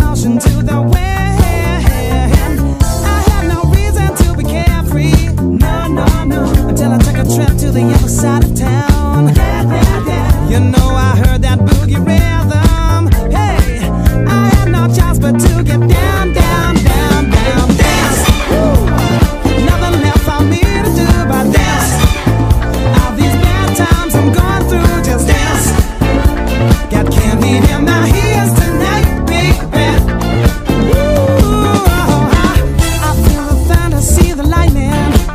ocean to the wind. I had no reason to be carefree, no, no, no, until I took a trip to the other side of town. You know I heard that boogie rhythm. Hey, I had no choice but to get down, down, down, down, dance. Woo. Nothing left for me to do but dance. All these bad times I'm going through, just dance. Got candy in my ears tonight, baby. Ooh, I feel the thunder, see the lightning.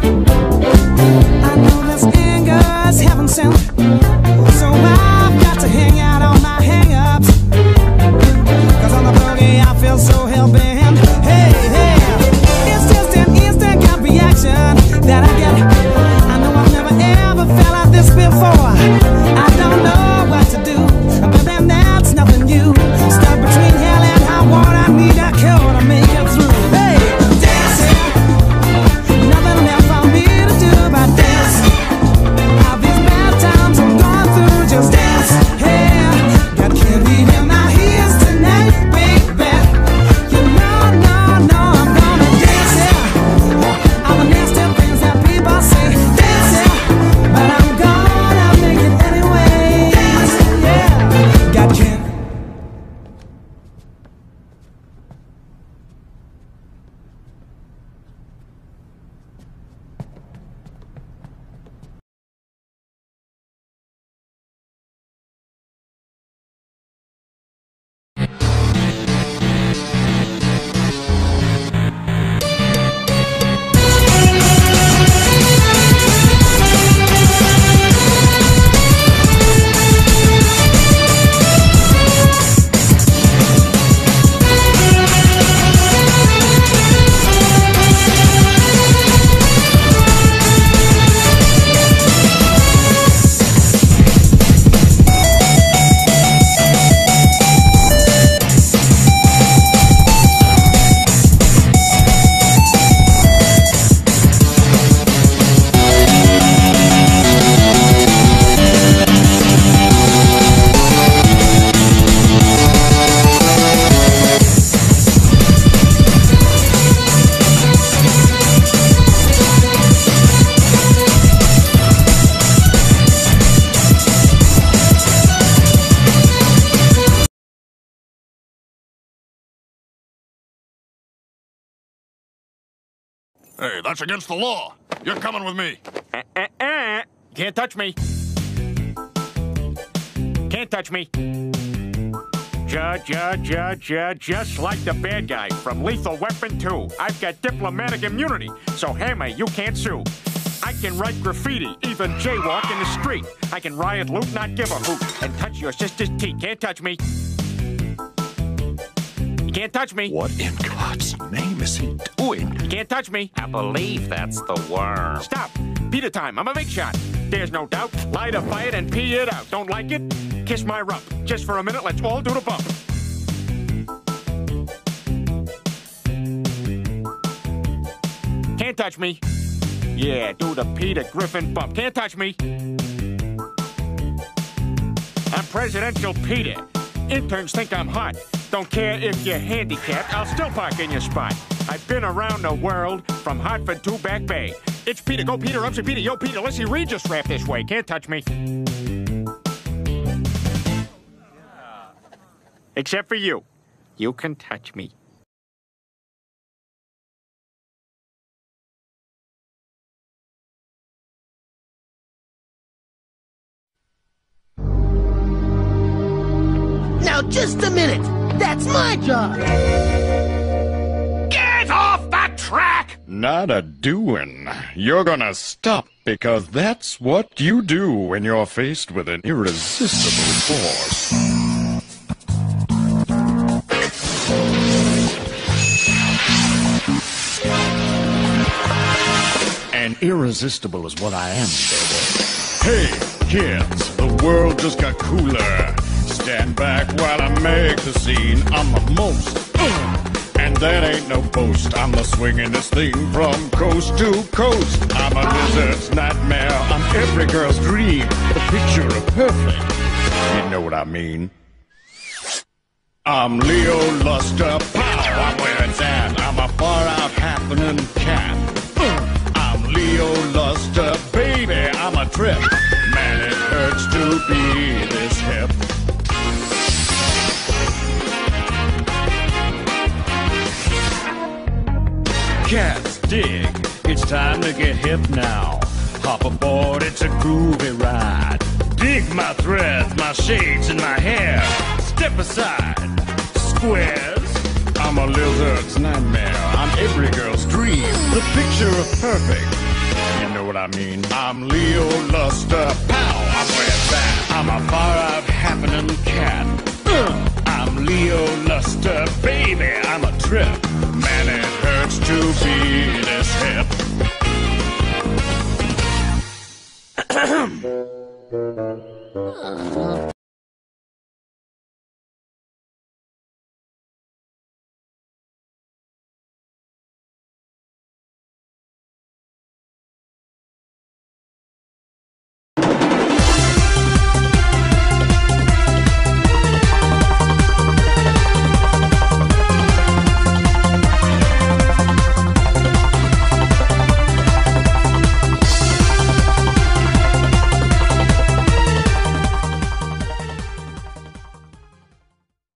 I know this anger is heaven sent, so I've got to hang out on my hang-ups. 'Cause on the boogie I feel so hell-bent. Hey, hey, it's just an instant gut reaction that I get. I know I've never ever felt like this before. I don't know what to do, but then that's nothing new. Stuck between hell and high water, I need a cure to make it through. Hey, dancing, nothing left for me to do but dance. All these bad times I'm going through, just dance. Hey, got candy in my ears tonight, baby. You know, no, no, I'm gonna dance, yeah. All the nasty things that people say, dance, yeah. But I'm gonna make it anyway, yeah. Got candy. Hey, that's against the law. You're coming with me. Can't touch me. Can't touch me. Just like the bad guy from Lethal Weapon 2. I've got diplomatic immunity, so Hammer, you can't sue. I can write graffiti, even jaywalk in the street. I can riot, loot, not give a hoot, and touch your sister's teeth. Can't touch me. You can't touch me. What in God's name is he doing? You can't touch me. I believe that's the worm. Stop. Peter time. I'm a big shot. There's no doubt. Light a fire and pee it out. Don't like it? Kiss my rump. Just for a minute, let's all do the bump. Can't touch me. Yeah, do the Peter Griffin bump. Can't touch me. I'm Presidential Peter. Interns think I'm hot. Don't care if you're handicapped, I'll still park in your spot. I've been around the world, from Hartford to Back Bay. It's Peter, go Peter, upset Peter, yo Peter, let's see Reed just rap this way. Can't touch me. Except for you. You can touch me. Now just a minute. That's my job. Get off the track! Not a doing. You're gonna stop, because that's what you do when you're faced with an irresistible force. And irresistible is what I am, baby. Hey, kids, the world just got cooler. Stand back while I make the scene. I'm the most, and that ain't no boast. I'm the swingin'est thing from coast to coast. I'm a lizard's nightmare. I'm every girl's dream. The picture of perfect. You know what I mean? I'm Leo Luster, pow, I'm where it's at. I'm a far-out happening cat. I'm Leo Luster, baby, I'm a trip. Man, it hurts to be this hip. Cats dig, it's time to get hip now. Hop aboard, it's a groovy ride. Dig my threads, my shades, and my hair. Step aside, squares. I'm a lizard's nightmare. I'm every girl's dream. The picture of perfect. You know what I mean? I'm Leo Luster. Pow! I'm where it's at. I'm a far-out happening cat. I'm Leo Luster. Baby, I'm a trip. Man, it hurts to be this hip.